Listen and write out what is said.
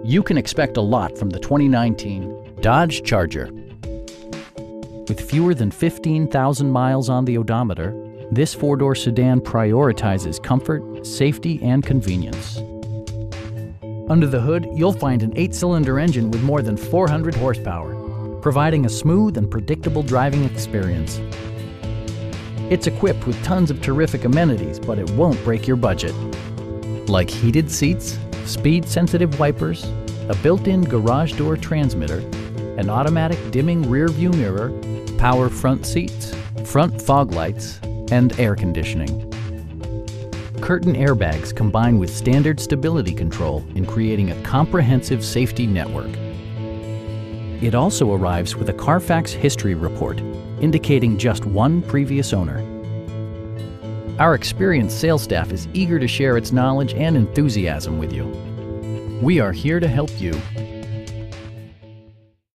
You can expect a lot from the 2019 Dodge Charger. With fewer than 15,000 miles on the odometer, this four-door sedan prioritizes comfort, safety, and convenience. Under the hood, you'll find an 8-cylinder engine with more than 400 horsepower, providing a smooth and predictable driving experience. It's equipped with tons of terrific amenities, but it won't break your budget. Like heated seats, speed-sensitive wipers, a built-in garage door transmitter, an automatic dimming rear-view mirror, power front seats, front fog lights, and air conditioning. Curtain airbags combine with standard stability control in creating a comprehensive safety network. It also arrives with a Carfax history report, indicating just one previous owner. Our experienced sales staff is eager to share its knowledge and enthusiasm with you. We are here to help you.